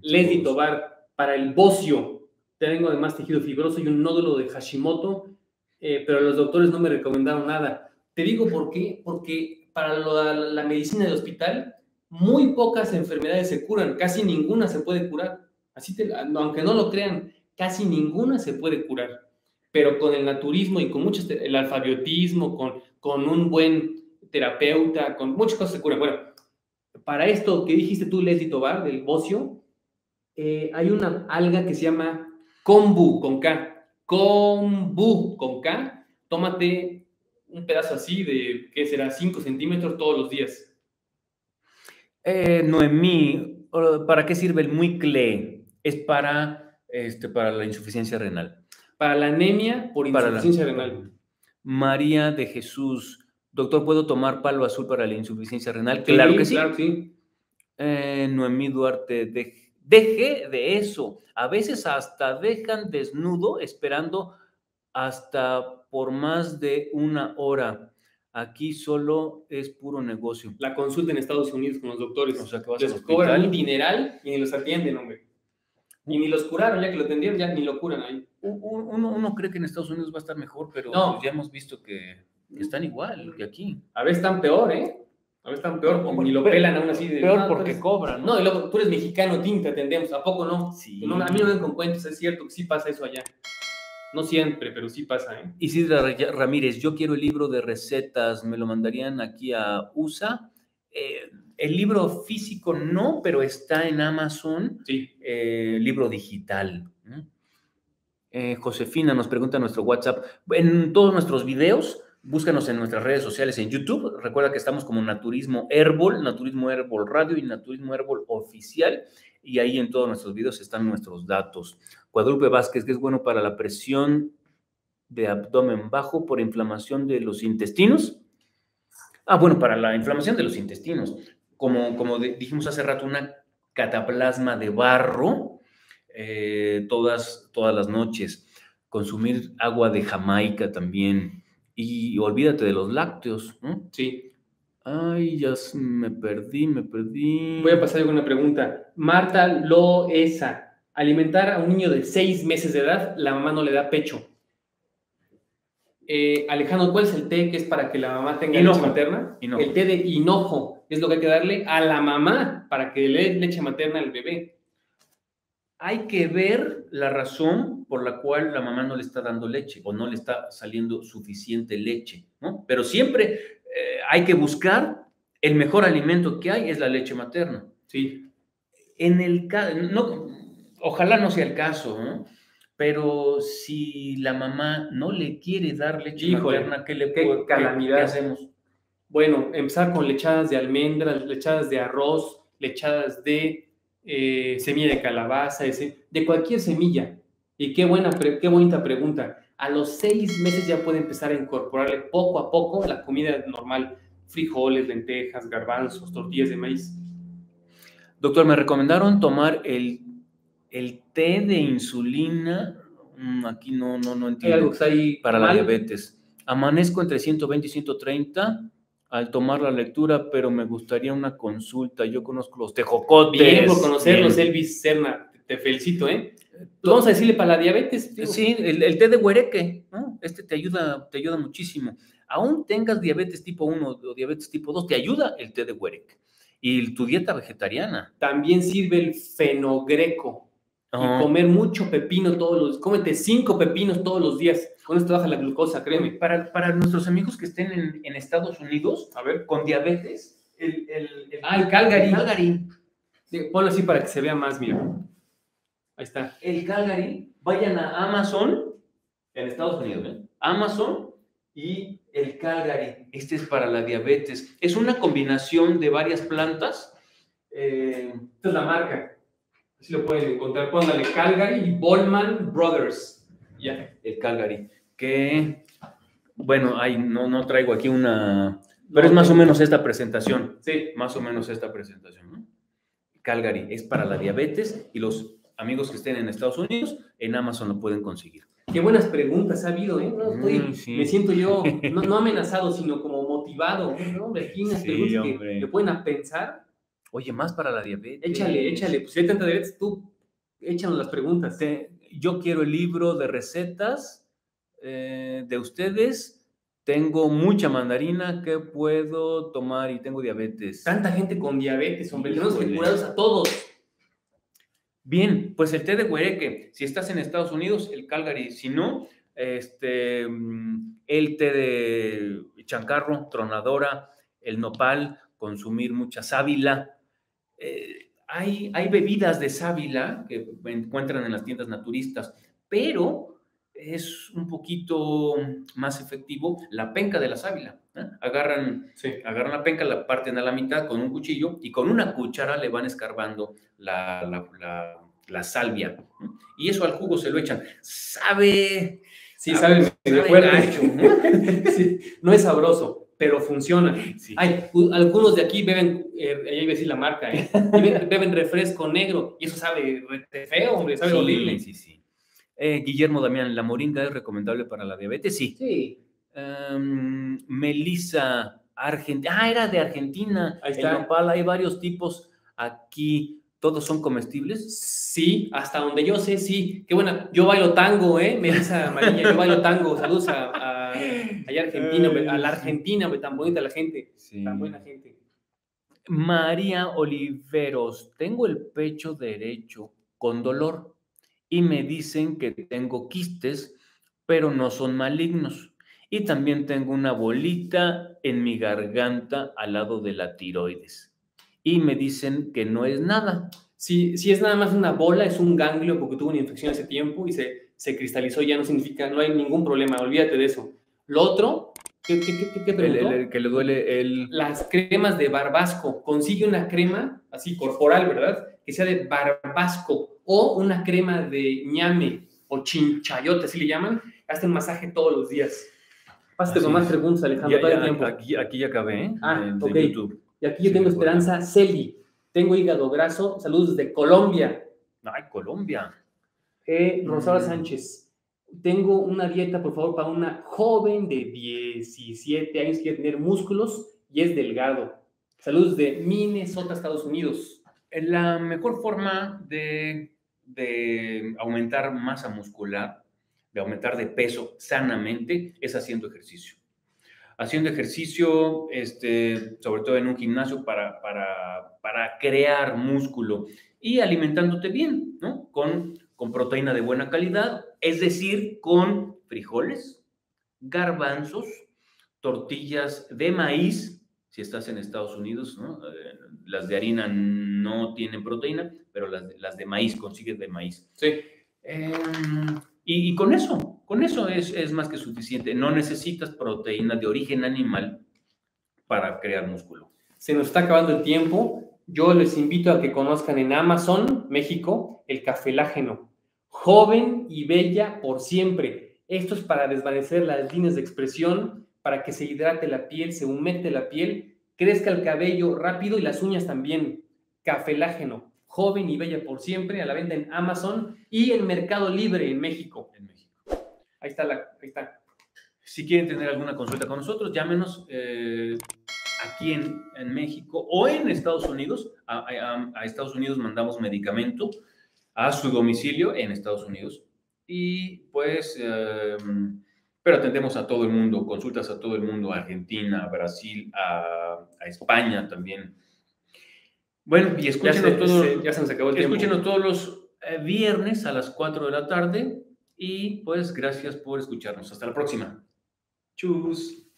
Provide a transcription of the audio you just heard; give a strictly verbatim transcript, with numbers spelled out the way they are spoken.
Leslie Tobar, para el bocio, tengo además tejido fibroso y un nódulo de Hashimoto, eh, pero los doctores no me recomendaron nada. Te digo por qué, porque para la, la medicina del hospital, muy pocas enfermedades se curan, casi ninguna se puede curar. Así te, aunque no lo crean, casi ninguna se puede curar. Pero con el naturismo y con muchos, el alfabiotismo, con, con un buen terapeuta, con muchas cosas se curan. Bueno, para esto que dijiste tú, Leslie Tobar, del bocio, eh, hay una alga que se llama kombu con K. Kombu con K. Tómate un pedazo así de, ¿qué será? cinco centímetros todos los días. Eh, Noemí, ¿para qué sirve el muicle? Es para, este, para la insuficiencia renal. Para la anemia por insuficiencia la, renal. María de Jesús, doctor, ¿puedo tomar palo azul para la insuficiencia renal? Sí, claro que sí. Claro que sí. Eh, Noemí Duarte, de, deje de eso. A veces hasta dejan desnudo esperando hasta por más de una hora. Aquí solo es puro negocio. La consulta en Estados Unidos con los doctores. O sea, que vas les cobran un dineral y ni los atienden, hombre. Y ni los curaron, ya que lo atendieron, ya ni lo curan ahí. Uno, uno cree que en Estados Unidos va a estar mejor, pero no. pues ya hemos visto que, que están igual que aquí. A veces están peor, ¿eh? A veces están peor, no, ni lo peor, pelan aún así. De, peor no, porque eres, cobran. ¿no? No, y luego tú eres mexicano, te atendemos. ¿A poco no? Sí. no? A mí no me ven con cuentos, es cierto que sí pasa eso allá. No siempre, pero sí pasa, ¿eh? Isidra Ramírez, yo quiero el libro de recetas, ¿me lo mandarían aquí a U S A? Eh, el libro físico no, pero está en Amazon. Sí. Eh, libro digital. Eh, Josefina nos pregunta en nuestro WhatsApp. En todos nuestros videos, búscanos en nuestras redes sociales, en YouTube. Recuerda que estamos como Naturismo Herbol, Naturismo Herbol Radio y Naturismo Herbol Oficial. Y ahí en todos nuestros videos están nuestros datos. Guadalupe Vázquez, que es bueno para la presión de abdomen bajo por inflamación de los intestinos. Ah, bueno, para la inflamación de los intestinos. Como, como de, dijimos hace rato, una cataplasma de barro eh, todas, todas las noches. Consumir agua de Jamaica también. Y olvídate de los lácteos, ¿no? Sí. Ay, ya me perdí, me perdí. Voy a pasar con una pregunta. Marta Loesa. Alimentar a un niño de seis meses de edad, la mamá no le da pecho. Eh, Alejandro, ¿cuál es el té que es para que la mamá tenga hinojo. leche materna? Hinojo. El té de hinojo es lo que hay que darle a la mamá para que le dé leche materna al bebé. Hay que ver la razón por la cual la mamá no le está dando leche o no le está saliendo suficiente leche, ¿no? Pero siempre eh, hay que buscar el mejor alimento que hay, es la leche materna. Sí. En el caso, no, ojalá no sea el caso, ¿no? Pero si la mamá no le quiere dar leche Híjole, materna, ¿qué le qué puede, calamidad. ¿qué hacemos? Bueno, empezar con lechadas de almendras, lechadas de arroz, lechadas de eh, semilla de calabaza, ese, de cualquier semilla. Y qué buena, qué bonita pregunta. A los seis meses ya puede empezar a incorporarle poco a poco la comida normal, frijoles, lentejas, garbanzos, tortillas de maíz. Doctor, me recomendaron tomar el, el té de insulina. Aquí no, no, no entiendo. Hay algo que está ahí para mal. La diabetes. Amanezco entre ciento veinte y ciento treinta al tomar la lectura, pero me gustaría una consulta. Yo conozco los tejocotes. Bien por conocerlos, Bien. Elvis Serna. Te felicito, ¿eh? Vamos a decirle para la diabetes. Tío. Sí, el, el té de huereque, ¿no? Este te ayuda, te ayuda muchísimo. Aún tengas diabetes tipo uno o diabetes tipo dos, te ayuda el té de huereque. Y tu dieta vegetariana. También sirve el fenogreco. Uh-huh. Y comer mucho pepino todos los días. Cómete cinco pepinos todos los días. Con esto baja la glucosa, créeme. Para, para nuestros amigos que estén en, en Estados Unidos, a ver, con diabetes, el, el, el, ah, el Calgary. El Calgary. Sí, ponlo así para que se vea más, mira. Ahí está. El Calgary, vayan a Amazon, en Estados Unidos, ¿eh? Amazon y el Calgary. Este es para la diabetes. Es una combinación de varias plantas. Eh, esta es la marca. Así lo pueden encontrar. Póngale Calgary y Bollman Brothers. Ya. Yeah. El Calgary. Que, bueno, ay, no, no traigo aquí una... Pero es más o menos esta presentación. Sí. Más o menos esta presentación, ¿no? Calgary es para la diabetes y los amigos que estén en Estados Unidos, en Amazon lo pueden conseguir. Qué buenas preguntas ha habido, ¿eh? No, estoy, mm, sí. Me siento yo, no, no amenazado, sino como motivado, ¿no? Aquí unas sí, preguntas hombre. que me pueden a pensar. Oye, más para la diabetes. Échale, échale. Pues si hay tanta diabetes, tú échanos las preguntas. Te, yo quiero el libro de recetas eh, de ustedes. Tengo mucha mandarina, ¿qué puedo tomar? Y tengo diabetes. Tanta gente con diabetes, hombre. Tenemos que Híjole. curarlos a todos. Bien, pues el té de huereque, si estás en Estados Unidos, el Calgary, si no, este, mm, el té de chancarro, tronadora, el nopal, consumir mucha sábila. Eh, hay, hay bebidas de sábila que encuentran en las tiendas naturistas, pero es un poquito más efectivo la penca de la sábila. ¿eh? Agarran, Sí. agarran la penca, la parten a la mitad con un cuchillo y con una cuchara le van escarbando la, la, la, la salvia. ¿eh? Y eso al jugo se lo echan. Sabe... Sí, sabe medio fuerte. Gacho, ¿no? Sí, no es sabroso, pero funciona. Sí. Hay, algunos de aquí beben, eh, ya iba a decir la marca, ¿eh? beben, beben refresco negro y eso sabe feo, hombre, sabe sí, horrible. Sí, sí. Eh, Guillermo Damián, ¿la moringa es recomendable para la diabetes? Sí. Sí. Um, Melissa, Argentina. Ah, era de Argentina. Ahí está. El nopal, hay varios tipos aquí. ¿Todos son comestibles? Sí, hasta donde yo sé, sí. Qué buena. Yo bailo tango, ¿eh? Melissa Amarilla, yo bailo tango. Saludos a, a, allá a Argentina, hombre, a la Argentina, hombre, tan bonita la gente. Sí. Tan buena gente. María Oliveros, tengo el pecho derecho con dolor y me dicen que tengo quistes, pero no son malignos. Y también tengo una bolita en mi garganta al lado de la tiroides. Y me dicen que no es nada. Si, si es nada más una bola, es un ganglio porque tuvo una infección hace tiempo y se, se cristalizó, ya no significa, no hay ningún problema, olvídate de eso. Lo otro, ¿qué, qué, qué, qué preguntó? El, el, el que le duele el... Las cremas de barbasco. Consigue una crema, así corporal, ¿verdad? Que sea de barbasco o una crema de ñame o chinchayote, así le llaman. Hazte un masaje todos los días. Pásate con más preguntas, Alejandro. Ya, ya, tiempo. Aquí, aquí ya acabé, ¿eh? Ah, de, ok. de YouTube. Y aquí yo tengo sí, Esperanza Celi. Tengo hígado graso. Saludos desde Colombia. Ay, Colombia. Eh, Rosaura mm. Sánchez. Tengo una dieta, por favor, para una joven de diecisiete años que quiere tener músculos y es delgado. Saludos de Minnesota, Estados Unidos. La mejor forma de, de aumentar masa muscular, de aumentar de peso sanamente, es haciendo ejercicio. Haciendo ejercicio, este, sobre todo en un gimnasio, para, para, para crear músculo y alimentándote bien, ¿no? Con, con proteína de buena calidad, es decir, con frijoles, garbanzos, tortillas de maíz, si estás en Estados Unidos, ¿no? Eh, las de harina no tienen proteína, pero las de, las de maíz, consigues de maíz. Sí. Eh, y, y con eso, con eso es, es más que suficiente. No necesitas proteína de origen animal para crear músculo. Se nos está acabando el tiempo. Yo les invito a que conozcan en Amazon, México, el cafelágeno. Joven y bella por siempre. Esto es para desvanecer las líneas de expresión, para que se hidrate la piel, se humecte la piel, crezca el cabello rápido y las uñas también. Cafelágeno. Joven y bella por siempre, a la venta en Amazon y en Mercado Libre en México. En México. Ahí está, la, ahí está. Si quieren tener alguna consulta con nosotros, llámenos eh, aquí en, en México o en Estados Unidos. A, a, a Estados Unidos mandamos medicamento a su domicilio en Estados Unidos. Y pues, eh, pero atendemos a todo el mundo, consultas a todo el mundo, a Argentina, a Brasil, a, a España también. Bueno, y escúchenos, ya se, todos, se, ya se nos acabó el tiempo. Escúchenos todos los eh, viernes a las cuatro de la tarde y pues gracias por escucharnos. Hasta la próxima. Chus.